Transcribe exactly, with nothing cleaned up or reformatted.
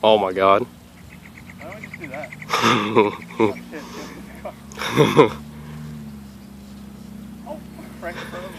Oh my god. Why don't we just do that? Oh, shit, shit. Oh, Frank froze.